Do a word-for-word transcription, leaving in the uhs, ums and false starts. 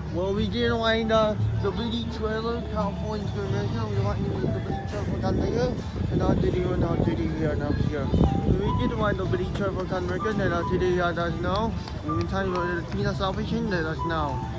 Well, we did wind uh, the Billy Twirler, California to America. We want to the Billy Twirler down there. And now today we're now today here now here. So we did wind the Billy Twirler down America. And now today uh, does now. We've been talking about the Tina Salvation. Let us know.